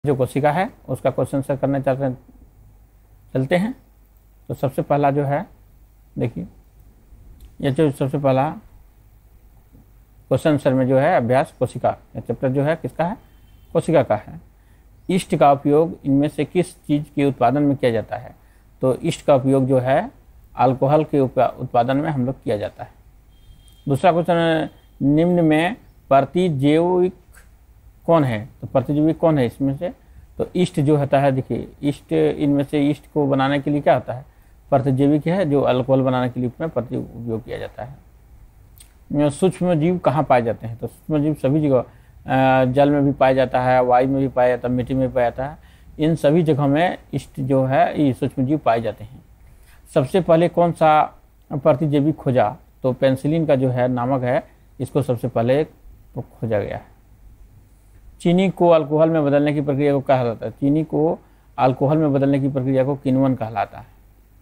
जो कोशिका है उसका क्वेश्चन आंसर करने चलते हैं। तो सबसे पहला जो है, देखिए ये जो सबसे पहला क्वेश्चन आंसर में जो है अभ्यास कोशिका, ये चैप्टर जो है किसका है, कोशिका का है। ईस्ट का उपयोग इनमें से किस चीज़ के उत्पादन में किया जाता है? तो ईस्ट का उपयोग जो है अल्कोहल के उत्पादन में हम लोग किया जाता है। दूसरा क्वेश्चन, निम्न में प्रतिजैविक कौन है? तो प्रतिजैविक कौन है इसमें से? तो ईस्ट जो होता है, देखिए ईस्ट, इनमें से ईस्ट को बनाने के लिए क्या होता है, प्रतिजैविक है, जो अल्कोहल बनाने के लिए में उपयोग किया जाता है। सूक्ष्म जीव कहाँ पाए जाते हैं? तो सूक्ष्म जीव सभी जगह, जल में भी पाया जाता है, वायु में भी पाया जाता है, मिट्टी में भी पाया जाता है। इन सभी जगहों में ईस्ट जो है ये सूक्ष्म जीव पाए जाते हैं। सबसे पहले कौन सा प्रतिजैविक खोजा? तो पेनिसिलिन का जो है नामक है, इसको सबसे पहले खोजा गया है। चीनी को अल्कोहल में बदलने की प्रक्रिया को कहलाता है? चीनी को अल्कोहल में बदलने की प्रक्रिया को किण्वन कहलाता है।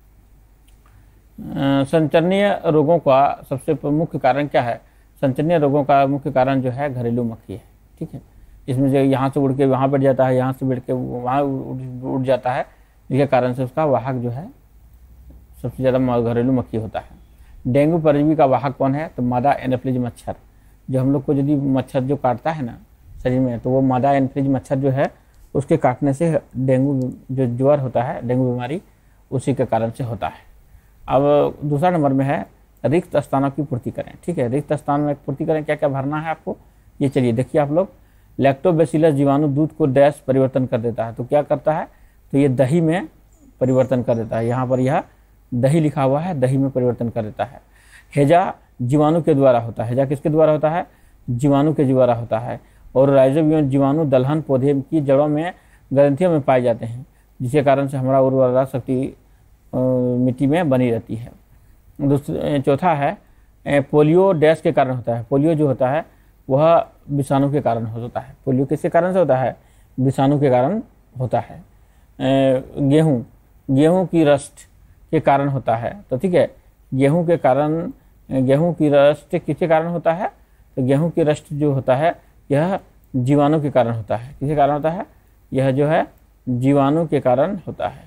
संचरणीय रोगों का सबसे मुख्य कारण क्या है? संचरणीय रोगों का मुख्य कारण जो है घरेलू मक्खी है। ठीक है, इसमें जो यहाँ से उड़ के वहाँ बैठ जाता है, यहाँ से बैठ के वहाँ उड़ जाता है, जिसके कारण से उसका वाहक जो है सबसे ज़्यादा घरेलू मक्खी होता है। डेंगू परजीवी का वाहक कौन है? तो मादा एनोफिलीज मच्छर। जो हम लोग को यदि मच्छर जो काटता है ना शरीर में, तो वो मादा एनोफिलीज मच्छर जो है उसके काटने से डेंगू जो ज्वर होता है, डेंगू बीमारी, उसी के कारण से होता है। अब दूसरा नंबर में है रिक्त स्थानों की पूर्ति करें। ठीक है, रिक्त स्थान में पूर्ति करें, क्या क्या भरना है आपको, ये चलिए देखिए आप लोग। लैक्टोबैसिलस जीवाणु दूध को डैश परिवर्तन कर देता है, तो क्या करता है? तो ये दही में परिवर्तन कर देता है। यहाँ पर यह दही लिखा हुआ है, दही में परिवर्तन कर देता है। हैजा जीवाणु के द्वारा होता है। हैजा किसके द्वारा होता है? जीवाणु के द्वारा होता है। और राइजोबियम जीवाणु दलहन पौधे की जड़ों में, ग्रंथियों में पाए जाते हैं, जिसके कारण से हमारा उर्वरता शक्ति मिट्टी में बनी रहती है। चौथा है पोलियो डैश के कारण होता है। पोलियो जो होता है वह विषाणु के कारण होता है। पोलियो किसके कारण से होता है? विषाणु के कारण होता है। गेहूँ की रस्ट के कारण होता है। तो ठीक है, गेहूँ की रस्ट किसके कारण होता है? तो गेहूँ की रस्ट जो होता है यह जीवाणु के कारण होता है। किसके कारण होता है? यह जो है जीवाणु के कारण होता है।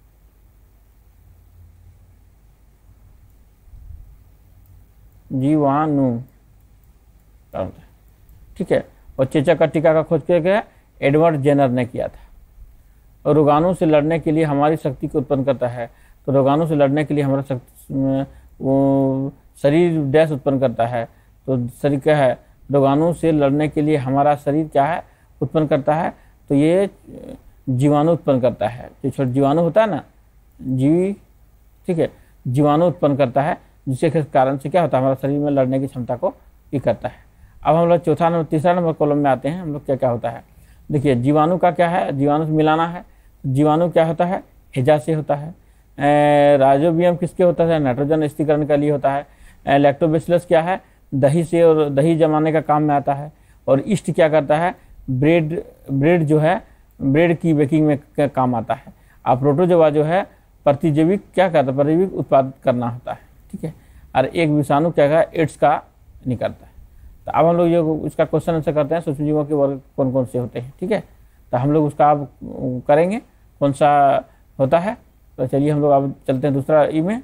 जीवाणु कारण होता है। ठीक है, और चेचक का टीका का खोज किया गया एडवर्ड जेनर ने किया था। और रोगाणु से लड़ने के लिए हमारी शक्ति को उत्पन्न करता है। तो रोगाणु से लड़ने के लिए हमारा शक्ति, वो शरीर डैश उत्पन्न करता है। तो शरीर क्या है? रोगाणु से लड़ने के लिए हमारा शरीर क्या है उत्पन्न करता है? तो ये जीवाणु उत्पन्न करता है। जो छोटा जीवाणु होता है ना, ठीक है, जीवाणु उत्पन्न करता है, जिसके कारण से क्या होता है, हमारा शरीर में लड़ने की क्षमता को ये करता है। अब हम लोग तीसरा नंबर कॉलम में आते हैं। हम लोग क्या क्या होता है, देखिए जीवाणु का क्या है, जीवाणु से मिलाना है। जीवाणु क्या होता है? हैजा से होता है। राइजोबियम किसके होता है? नाइट्रोजन स्थिरीकरण के लिए होता है। लैक्टोबैसिलस क्या है? दही से, और दही जमाने का काम में आता है। और ईस्ट क्या करता है? ब्रेड जो है, ब्रेड की बेकिंग में काम आता है। और प्रोटोजोआ जो है प्रतिजैविक क्या करता है? प्रतिजैविक उत्पाद करना होता है। ठीक है, और एक विषाणु क्या है? एड्स का निकलता है। तो अब हम लोग ये इसका क्वेश्चन आंसर करते हैं, सूक्ष्म जीवों के वर्ग कौन कौन से होते हैं। ठीक है, तो हम लोग उसका अब करेंगे कौन सा होता है। तो चलिए हम लोग अब चलते हैं दूसरा ई में।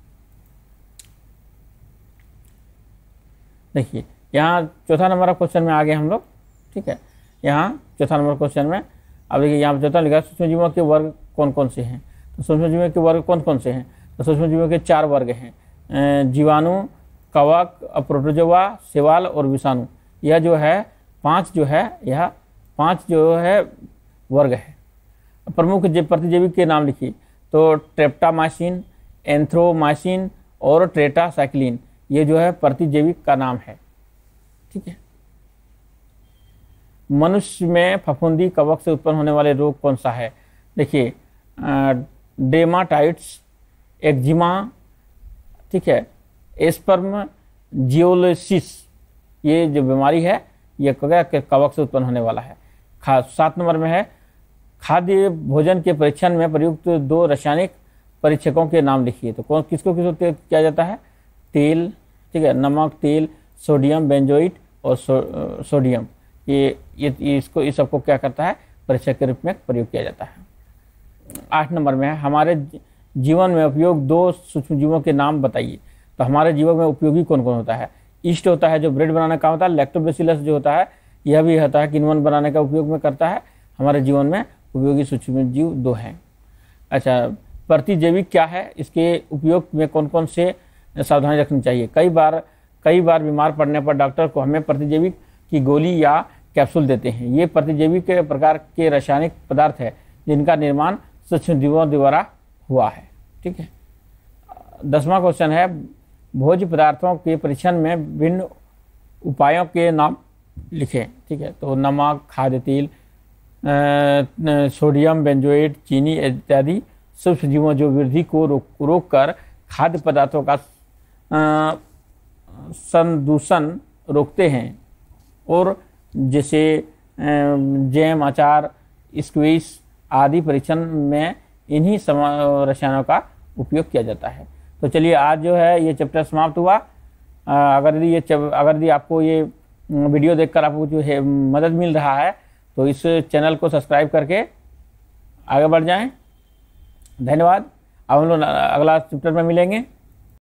देखिए यहाँ चौथा नंबर क्वेश्चन में आ गए हम लोग। ठीक है, यहाँ चौथा नंबर क्वेश्चन में अब देखिए यहाँ चौथा लिखा सूक्ष्म जीवों के वर्ग कौन कौन से हैं। तो सूक्ष्म जीवों के वर्ग कौन कौन से हैं? तो सूक्ष्म जीवों के 4 वर्ग हैं, जीवाणु, कवक, प्रोटोजोआ, शैवाल और विषाणु। यह जो है 5 जो है, यह 5 जो है वर्ग है। प्रमुख प्रतिजैविक के नाम लिखिए। तो ट्रेप्टामाइसिन, एंथ्रोमाइसिन और टेट्रासाइक्लिन, ये जो है प्रतिजैविक का नाम है। ठीक है, मनुष्य में फफूंदी कवक से उत्पन्न होने वाले रोग कौन सा है? देखिए डेमाटाइट्स, एक्जिमा, ठीक है, एस्पर्म जियोलिसिस, ये जो बीमारी है ये कवक से उत्पन्न होने वाला है। 7 नंबर में है खाद्य भोजन के परीक्षण में प्रयुक्त 2 रासायनिक परीक्षकों के नाम लिखिए। तो कौन किसको किया जाता है? तेल, ठीक है, नमक, तेल, सोडियम बेंजोइट और सोडियम, ये इसको इस सबको क्या करता है? परीक्षक के रूप में प्रयोग किया जाता है। 8 नंबर में है हमारे जीवन में उपयोग 2 सूक्ष्म जीवों के नाम बताइए। तो हमारे जीवन में उपयोगी कौन कौन होता है? ईस्ट होता है जो ब्रेड बनाने का होता है, लैक्टोबैसिलस जो होता है यह भी होता है किण्वन बनाने का उपयोग में करता है। हमारे जीवन में उपयोगी सूक्ष्म जीव 2 हैं। अच्छा, प्रतिजैविक क्या है? इसके उपयोग में कौन कौन से सावधानी रखनी चाहिए? कई बार बीमार पड़ने पर डॉक्टर को हमें प्रतिजैविक की गोली या कैप्सूल देते हैं। ये प्रतिजैविक के प्रकार के रासायनिक पदार्थ है जिनका निर्माण सूक्ष्म जीवों द्वारा हुआ है। ठीक है। 10वां क्वेश्चन है भोज्य पदार्थों के परीक्षण में भिन्न उपायों के नाम लिखें। ठीक है, तो नमक, खाद्य तेल, सोडियम बेंजोएट, चीनी इत्यादि सूक्ष्म जीवों जो वृद्धि को रोक कर खाद्य पदार्थों का संदूषण रोकते हैं और जैसे जैम, अचार, स्क्वीज आदि परीक्षण में इन्हीं रसायनों का उपयोग किया जाता है। तो चलिए आज जो है ये चैप्टर समाप्त हुआ। अगर यदि आपको ये वीडियो देखकर आपको जो है मदद मिल रहा है तो इस चैनल को सब्सक्राइब करके आगे बढ़ जाएं। धन्यवाद। अब हम लोग अगला चैप्टर में मिलेंगे।